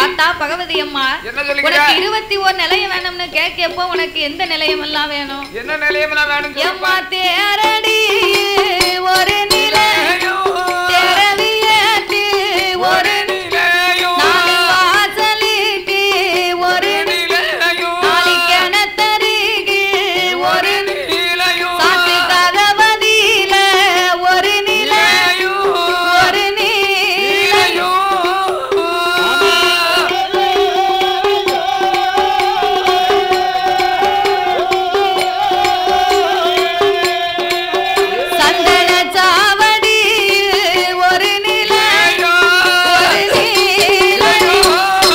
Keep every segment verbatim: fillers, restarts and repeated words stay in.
பார்த்தா பகவதி அம்மா உனக்கு இருபத்தி ஒரு நிலையம் வேணும்னு கேட்கப்போ உனக்கு எந்த நிலையம் எல்லாம் வேணும்? என்ன நிலையம் எல்லாம் வேணும்? எம்மா தேரடி ஒரு நிலையம், தேரவியத்து ஒரு நிலையம், நாலு வாசலுக்கு ஒரு நிலையம், நாலு கிணத்தருகு ஒரு நிலையம், சாத்து கதவதியில ஒரு நிலையம், ஒரு நிலையம். சந்தன சாவடி ஒரு நிலையம், ஒரு நிலையம்.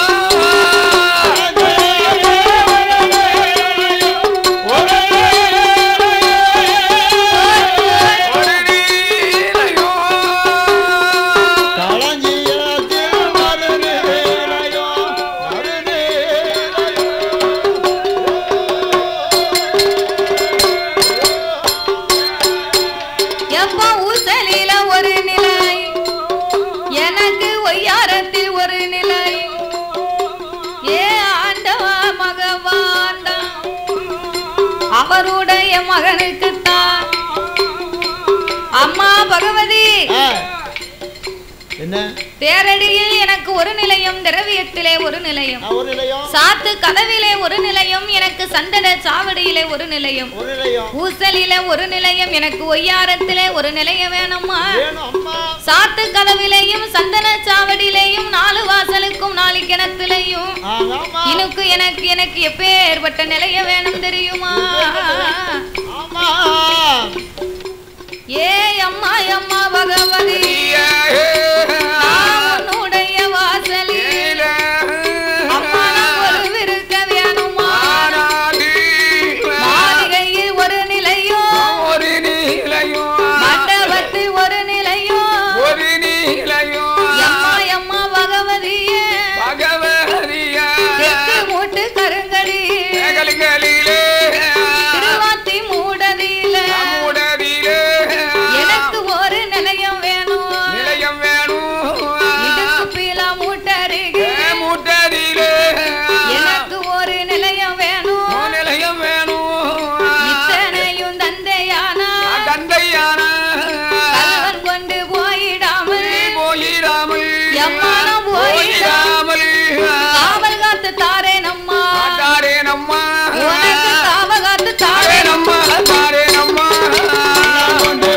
எப்போ ஊசலில ஒரு நிலை, எனக்கு ஒய்யாரத்தில் ஒரு நிலை. ஏ ஆண்டவா மகவாண்டா, அவருடைய மகனுக்குத்தான் அம்மா பகவதி என்ன தேரடியில் எனக்கு ஒரு நிலையம், திரவியத்திலே ஒரு நிலையம், ஒரு நிலையம், சாத்து கதவிலே ஒரு நிலையம், எனக்கு சந்தன சாவடியிலே ஒரு நிலையம், ஒரு நிலையம் ஊசலில ஒரு நிலையம், எனக்கு ஒய்யாரத்திலே ஒரு நிலையம் வேணுமா? வேணும் அம்மா. சாத்து கதவிலையும் சந்தன சாவடியிலையும் நாலு வாசலுக்கும் நாலு கிணத்துலையும் ஆமா எனக்கு எனக்கு எனக்கு எப்பேற்பட்ட நிலைய வேணும் தெரியுமா? ஆமா. ஏ அம்மா அம்மா பகவதி, நான் உன்னுடைய வாசலில் அம்மா நான் ஒரு விருக்க வேணுமா? மாளிகையில் ஒரு நிலையோ, ஒரு நிலையம், மண்டபத்தில் ஒரு நிலையோ, ஒரு நிலையம், அம்மா அம்மா பகவதியே பகவதியா தெற்கு மூட்டு கருங்கடி கலிகளிலே திருவாத்தி மூடதில மூடதிலே எனக்கு ஒரு நிலையம் வேணும், நிலையம் வேணும், இடுப்பு பீல மூட்டருகு மூட்டதிலே எனக்கு ஒரு நிலையம் வேணும். நிலையம் வேணும், இத்தனையும் தந்தையானா தந்தையான கல்வன் கொண்டு போயிடாமல் போயிடாமல் எம்மானம் போயிடாமல் போயிடாமல் காவல் காத்து தாரே நம்மா, தாரே நம்மா உனக்கு காவல் காத்து தாரே நம்மா தாரே நம்மா கொண்டு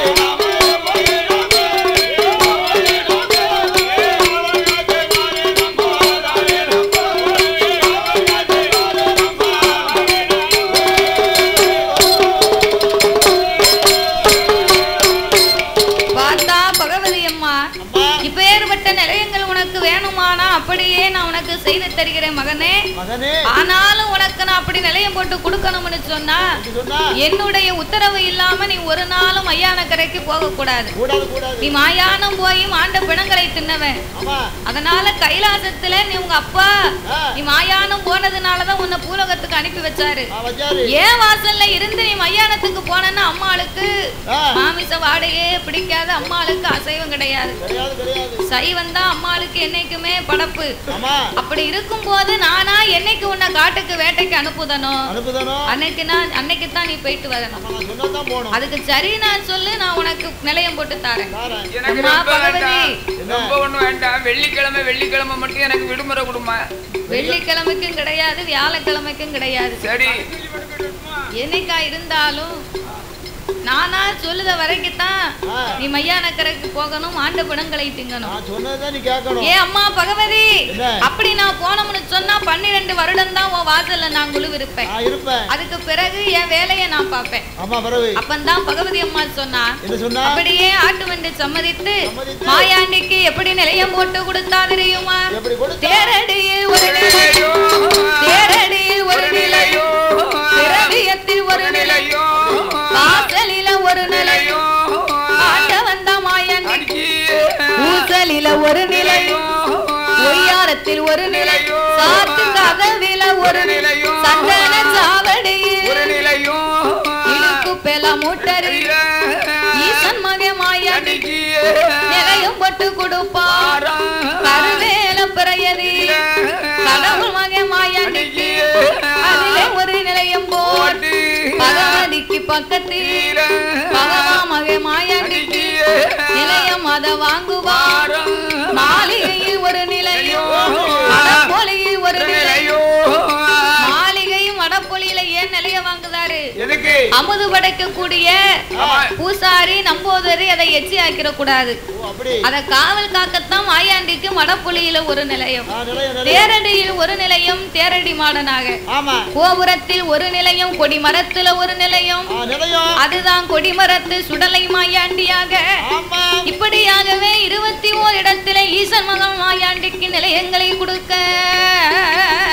பார்த்தா பகவதி அம்மா இப்ப ஏற்பட்ட நிலையங்கள் உனக்கு வேணுமானா அப்படியே நான் உனக்கு செய்து தருகிறேன் மகனே. மகனே ஆனாலும் உனக்கு நான் அப்படி நிலையம் போட்டு கொடுக்கணும்னு சொன்னா சொன்னா என்னுடைய உத்தரவு இல்லாம நீ ஒரு நாளும் மையான கரைக்கு போக கூடாது. கூடாது கூடாது. நீ மாயானம் போய் மாண்ட பிணங்களை தின்னவன். ஆமா அதனால கைலாசத்துல நீ உங்க அப்பா ஆ. நீ மாயானம் போனதுனாலதான் உன்னை பூலோகத்துக்கு அனுப்பி வச்சாரு. ஆ, வச்சாரு. ஏன் வாசல்ல இருந்து நீ மையானத்துக்கு போனன்னா அம்மாளுக்கு ஆ. மாமிச வாடையே பிடிக்காத, அம்மாளுக்கு அசைவம் கிடையாது, கிடையாது கிடையாது. சைவம் தான் அம்மாளுக்கு என்னைக்குமே படப்பு. ஆமா அப்படி இருக்கும் போது நானா என்னைக்கு உன்னை காட்டுக்கு வேட்டைக்கு அனுப்புதனோ அனுப்புதானோ அன்னைக்கு நான் அன்னைக்கு தான் நீ போயிட்டு வரணும். ஆமா, நான் சொன்னதான் போகணும். அதுக்கு சரி நான் சொல்லு, நான் உனக்கு நிலையம் போட்டு தாரேன். தாரேன். எனக்கு அம்மா ரொம்ப பகவதி, வேண்டாம், ரொம்ப ஒண்ணும் வேண்டாம். வெள்ளிக்கிழமை வெள்ளிக்கிழமை மட்டும் எனக்கு விடுமுறை கொடுமா. வெள்ளிக்கிழமைக்கும் கிடையாது, வியாழக்கிழமைக்கும் கிடையாது. சரி என்னைக்கா இருந்தாலும் நானா சொல்லுத வரைக்கும் தான் ஆ. நீ மையானக்கரைக்கு போகணும், ஆண்ட பிணங்களை திங்கணும். நான் சொன்னதான் நீ கேட்கணும். ஏ அம்மா பகவதி, என்ன? அப்படி நான் போனோம்னு சொன்னா பன்னிரெண்டு வருடம் தான் உன் வாசல்ல நான் குழுவிருப்பேன். நான் இருப்பேன். அதுக்கு பிறகு என் வேலையை நான் பார்ப்பேன். ஆமா பரவு. அப்பந்தான் பகவதி அம்மா சொன்னா, என்ன சொன்னா? அப்படியே ஆட்டு வந்து சம்மதித்து சம்மதித்து மாயாண்டிக்கு எப்படி நிலையம் போட்டு கொடுத்தா தெரியுமா? எப்படி கொடுத்தா? தேரடியில் ஒரு நிலையோ, தேரடியில் ஒரு நிலையோ, திரவியத்தில் ஒரு நிலையோ, வாசலில ஒரு நிலையோ, ஆண்டவன் தான் மாயாண்டிக்கு ஊசலில ஒரு நிலையோ, ஒய்யாரத்தில் ஒரு நிலையோ, சாத்து கதவில ஒரு நிலையோ, சந்தன சாவடியில் ஒரு நிலையோ, இடுக்கு பெல மூட்டரி ஈசன் மகே மாயாண்டிக்கு நிலையம் போட்டு கொடுப்பார். கருவேல பிரயதி காக்கத்தில் பகவா மகே மாயாண்டிக்கு நிலையம் அத வாங்குவார் மாளிகையில் ஒரு நிலையம் வடபொலியில் ஒரு நிலையம் மாளிகையும் வடபொலியில ஏன் நிலைய வாங்குதாரு அமுது படைக்கக்கூடிய பூசாரி நம்போதரி அதை எச்சி ஆக்கிட கூடாது அத காவல் காக்கத்தான் மாயாண்டிக்கு வடபொலியில ஒரு நிலையம் தேரடியில் ஒரு நிலையம் தேரடி மாடனாக கோபுரத்தில் ஒரு நிலையம் கொடிமரத்துல ஒரு நிலையம் அதுதான் கொடிமரத்து சுடலை மாயாண்டியாக இப்படியாகவே இருபத்தி ஓர் இடத்துல ஈசன் மகன் மாயாண்டிக்கு நிலையங்களை கொடுக்க